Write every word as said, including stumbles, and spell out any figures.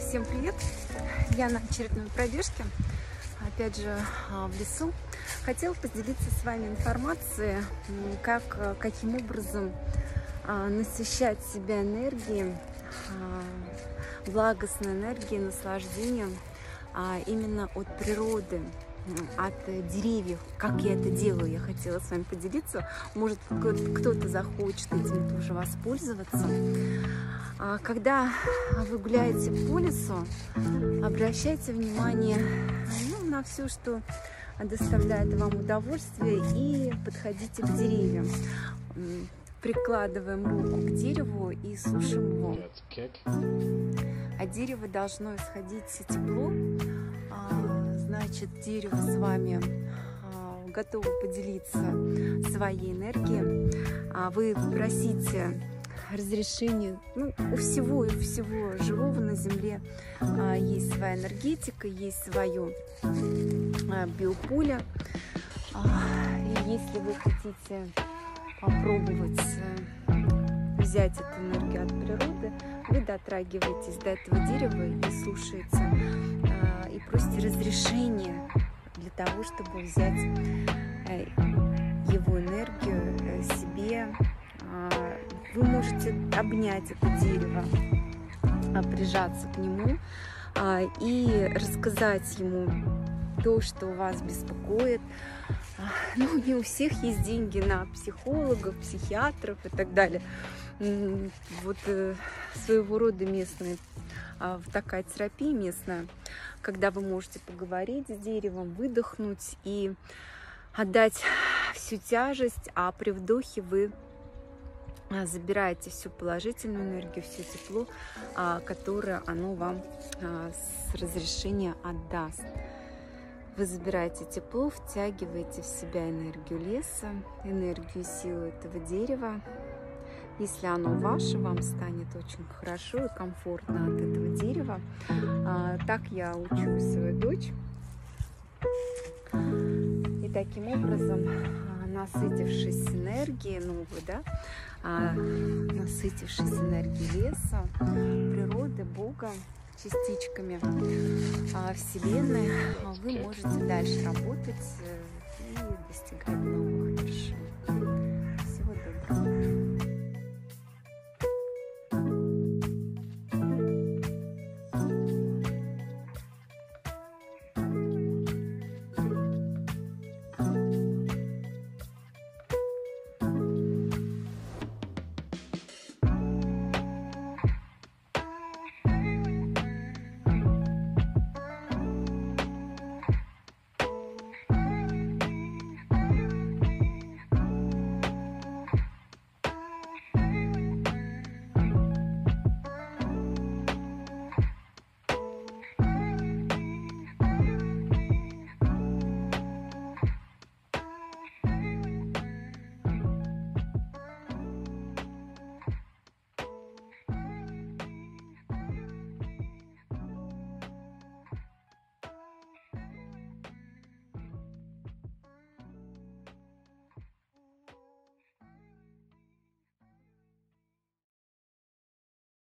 Всем привет! Я на очередной пробежке, опять же в лесу. Хотела поделиться с вами информацией, как, каким образом насыщать себя энергией, благостной энергией, наслаждением именно от природы, от деревьев. Как я это делаю, я хотела с вами поделиться. Может, кто-то захочет этим тоже воспользоваться. Когда вы гуляете по лесу, обращайте внимание ну, на все, что доставляет вам удовольствие, и подходите к деревьям. Прикладываем руку к дереву и слушаем его. От дерева должно исходить тепло. Значит, дерево с вами готово поделиться своей энергией. Вы просите разрешение. Ну, у всего, у всего живого на Земле есть своя энергетика, есть свое биополе. И если вы хотите попробовать взять эту энергию от природы, вы дотрагиваетесь до этого дерева и слушаете, и просите разрешения для того, чтобы взять его энергию себе. Вы можете обнять это дерево, прижаться к нему и рассказать ему то, что вас беспокоит. Ну, не у всех есть деньги на психологов, психиатров и так далее. Вот своего рода местная такая терапия местная, когда вы можете поговорить с деревом, выдохнуть и отдать всю тяжесть, а при вдохе вы забираете всю положительную энергию, все тепло, которое оно вам с разрешения отдаст. Вы забираете тепло, втягиваете в себя энергию леса, энергию силы этого дерева. Если оно ваше, вам станет очень хорошо и комфортно от этого дерева. Так я учу свою дочь. И таким образом, насытившись энергией новой, да, насытившись энергией леса, природы, Бога, частичками Вселенной, вы можете дальше работать и достигать новых вершин. Всего доброго.